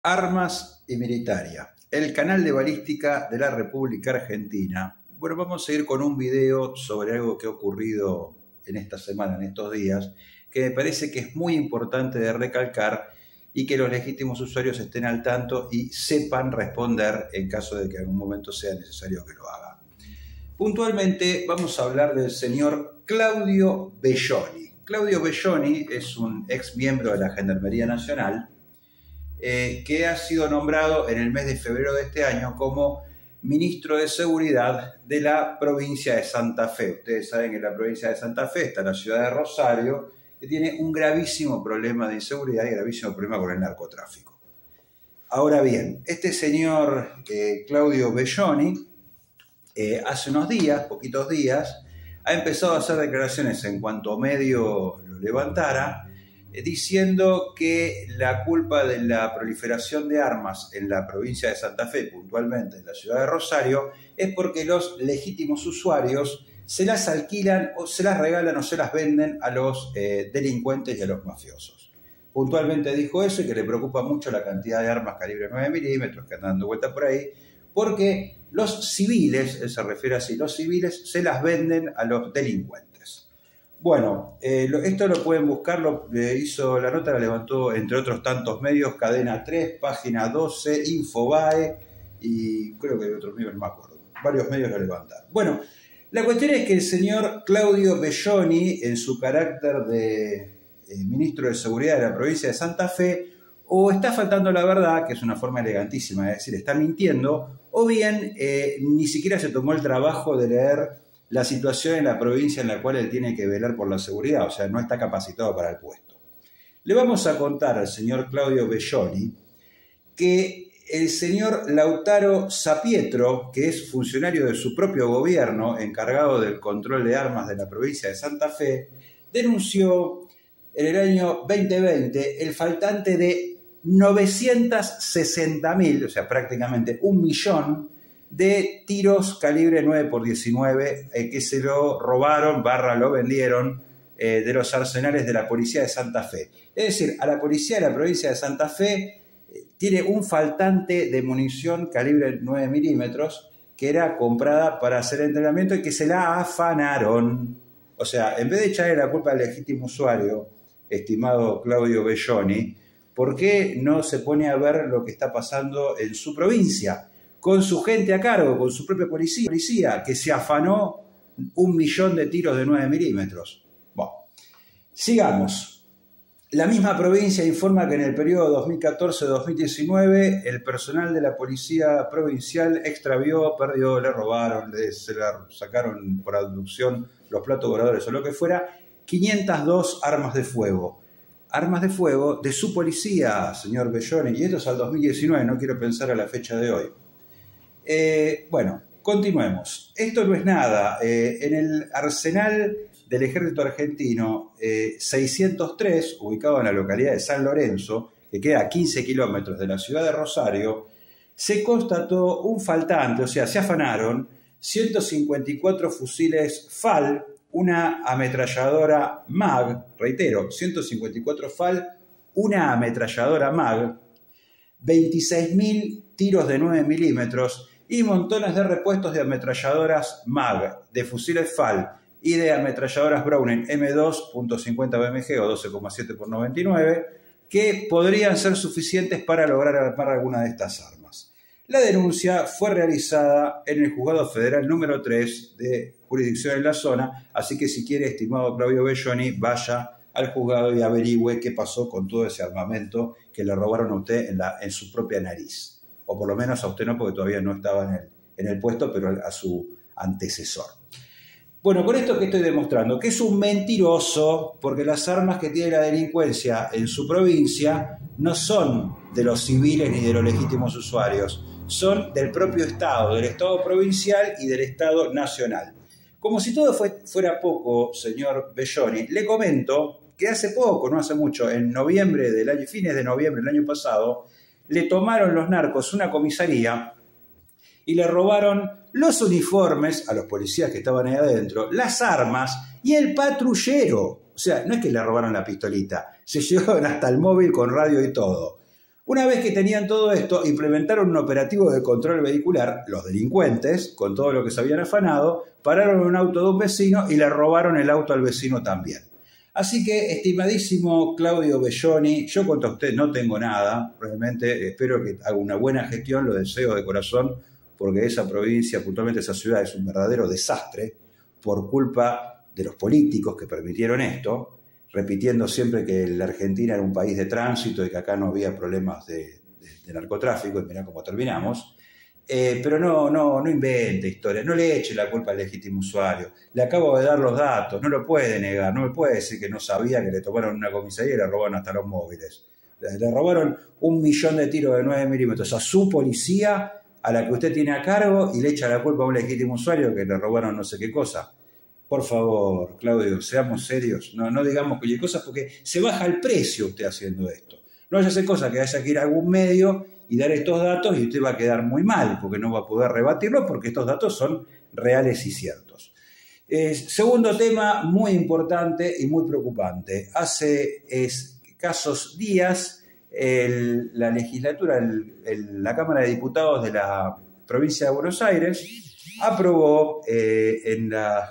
Armas y Militaria, el canal de balística de la República Argentina. Bueno, vamos a ir con un video sobre algo que ha ocurrido en esta semana, en estos días, que me parece que es muy importante de recalcar y que los legítimos usuarios estén al tanto y sepan responder en caso de que en algún momento sea necesario que lo hagan. Puntualmente vamos a hablar del señor Claudio Belloni. Claudio Belloni es un ex miembro de la Gendarmería Nacional que ha sido nombrado en el mes de febrero de este año como ministro de Seguridad de la provincia de Santa Fe. Ustedes saben que en la provincia de Santa Fe está la ciudad de Rosario, que tiene un gravísimo problema de inseguridad y gravísimo problema con el narcotráfico. Ahora bien, este señor Claudio Belloni, hace unos días, poquitos días, ha empezado a hacer declaraciones en cuanto medio lo levantara, diciendo que la culpa de la proliferación de armas en la provincia de Santa Fe, puntualmente en la ciudad de Rosario, es porque los legítimos usuarios se las alquilan o se las regalan o se las venden a los delincuentes y a los mafiosos. Puntualmente dijo eso y que le preocupa mucho la cantidad de armas calibre 9 milímetros que andan dando vuelta por ahí, porque los civiles, él se refiere así, los civiles se las venden a los delincuentes. Bueno, esto lo pueden buscar, hizo la nota, la levantó entre otros tantos medios, Cadena 3, Página 12, Infobae y creo que hay otros medios, no me acuerdo, varios medios lo levantaron. Bueno, la cuestión es que el señor Claudio Belloni, en su carácter de ministro de Seguridad de la provincia de Santa Fe, o está faltando la verdad, que es una forma elegantísima de decir, está mintiendo, o bien ni siquiera se tomó el trabajo de leer la situación en la provincia en la cual él tiene que velar por la seguridad, o sea, no está capacitado para el puesto. Le vamos a contar al señor Claudio Belloni que el señor Lautaro Sapietro, que es funcionario de su propio gobierno, encargado del control de armas de la provincia de Santa Fe, denunció en el año 2020 el faltante de 960.000, o sea, prácticamente 1 millón, de tiros calibre 9x19 que se lo robaron, lo vendieron de los arsenales de la policía de Santa Fe. Es decir, a la policía de la provincia de Santa Fe tiene un faltante de munición calibre 9 milímetros que era comprada para hacer entrenamiento y que se la afanaron. O sea, en vez de echarle la culpa al legítimo usuario, estimado Claudio Belloni, ¿por qué no se pone a ver lo que está pasando en su provincia? Con su gente a cargo, con su propia policía, que se afanó 1 millón de tiros de 9 milímetros. Bueno, sigamos. La misma provincia informa que en el periodo 2014-2019 el personal de la policía provincial extravió, perdió, le robaron, se la sacaron por abducción los platos voladores o lo que fuera, 502 armas de fuego. Armas de fuego de su policía, señor Belloni, y esto es al 2019, no quiero pensar a la fecha de hoy. Bueno, continuemos. Esto no es nada. En el arsenal del ejército argentino 603, ubicado en la localidad de San Lorenzo, que queda a 15 kilómetros de la ciudad de Rosario, se constató un faltante, o sea, se afanaron 154 fusiles FAL, una ametralladora MAG, reitero, 154 FAL, una ametralladora MAG, 26.000 tiros de 9 milímetros y montones de repuestos de ametralladoras MAG, de fusiles FAL y de ametralladoras Browning M2.50 BMG o 12,7x99 que podrían ser suficientes para lograr armar alguna de estas armas. La denuncia fue realizada en el Juzgado Federal número 3 de jurisdicción en la zona, así que si quiere, estimado Claudio Belloni, vaya al juzgado y averigüe qué pasó con todo ese armamento que le robaron a usted en su propia nariz. O por lo menos a usted no, porque todavía no estaba en el puesto, pero a su antecesor. Bueno, con esto que estoy demostrando, que es un mentiroso, porque las armas que tiene la delincuencia en su provincia no son de los civiles ni de los legítimos usuarios, son del propio Estado, del Estado provincial y del Estado nacional. Como si todo fuera poco, señor Belloni, le comento que hace poco, no hace mucho, en noviembre del año, fines de noviembre del año pasado, le tomaron los narcos una comisaría y le robaron los uniformes a los policías que estaban ahí adentro, las armas y el patrullero. O sea, no es que le robaron la pistolita, se llevaron hasta el móvil con radio y todo. Una vez que tenían todo esto, implementaron un operativo de control vehicular. Los delincuentes, con todo lo que se habían afanado, pararon un auto de un vecino y le robaron el auto al vecino también. Así que, estimadísimo Claudio Belloni, yo contra usted no tengo nada, realmente espero que haga una buena gestión, lo deseo de corazón, porque esa provincia, puntualmente esa ciudad, es un verdadero desastre por culpa de los políticos que permitieron esto, repitiendo siempre que la Argentina era un país de tránsito y que acá no había problemas de narcotráfico, y mirá cómo terminamos. Pero no invente historias, no le eche la culpa al legítimo usuario. Le acabo de dar los datos, no lo puede negar, no me puede decir que no sabía que le tomaron una comisaría y le robaron hasta los móviles. Le robaron 1 millón de tiros de 9 milímetros a su policía, a la que usted tiene a cargo, y le echa la culpa a un legítimo usuario que le robaron no sé qué cosa. Por favor, Claudio, seamos serios, no digamos cualquier cosa porque se baja el precio usted haciendo esto. No vaya a hacer cosa que haya que ir a algún medio y dar estos datos y usted va a quedar muy mal porque no va a poder rebatirlo porque estos datos son reales y ciertos. Segundo tema muy importante y muy preocupante. Hace escasos días la legislatura, la Cámara de Diputados de la provincia de Buenos Aires aprobó en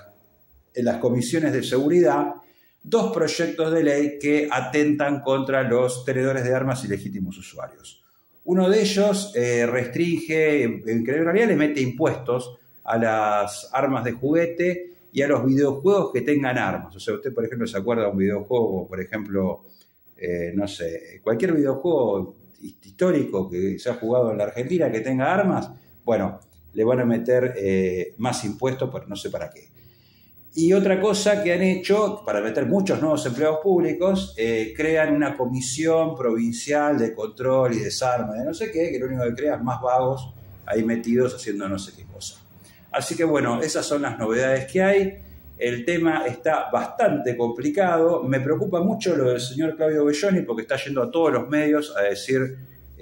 las comisiones de seguridad 2 proyectos de ley que atentan contra los tenedores de armas y legítimos usuarios. Uno de ellos restringe, en realidad le mete impuestos a las armas de juguete y a los videojuegos que tengan armas. O sea, usted, por ejemplo, se acuerda de un videojuego, por ejemplo, no sé, cualquier videojuego histórico que se ha jugado en la Argentina que tenga armas, bueno, le van a meter más impuestos, pero no sé para qué. Y otra cosa que han hecho, para meter muchos nuevos empleados públicos, crean una comisión provincial de control y desarme de no sé qué, que lo único que crea es más vagos ahí metidos haciendo no sé qué cosa. Así que bueno, esas son las novedades que hay. El tema está bastante complicado. Me preocupa mucho lo del señor Claudio Belloni porque está yendo a todos los medios a decir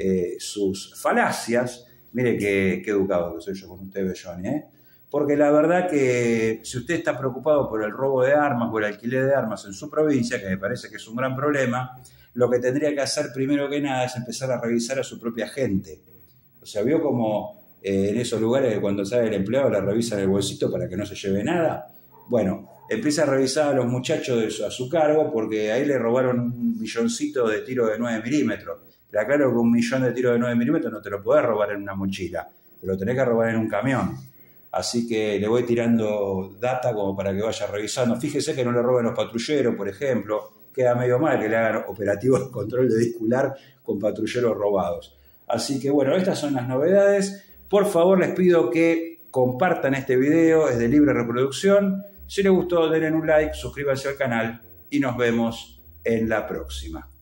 sus falacias. Mire qué educado que soy yo con usted, Belloni, Porque la verdad que si usted está preocupado por el robo de armas o el alquiler de armas en su provincia, que me parece que es un gran problema, lo que tendría que hacer primero que nada es empezar a revisar a su propia gente. O sea, vio como en esos lugares que cuando sale el empleado le revisan el bolsito para que no se lleve nada. Bueno, empieza a revisar a los muchachos a su cargo porque ahí le robaron 1 milloncito de tiros de 9 milímetros. Le aclaro que 1 millón de tiros de 9 milímetros no te lo podés robar en una mochila, te lo tenés que robar en un camión. Así que le voy tirando data como para que vaya revisando. Fíjese que no le roben los patrulleros, por ejemplo. Queda medio mal que le hagan operativos de control de vehicular con patrulleros robados. Así que bueno, estas son las novedades. Por favor, les pido que compartan este video, es de libre reproducción. Si les gustó, denle un like, suscríbanse al canal y nos vemos en la próxima.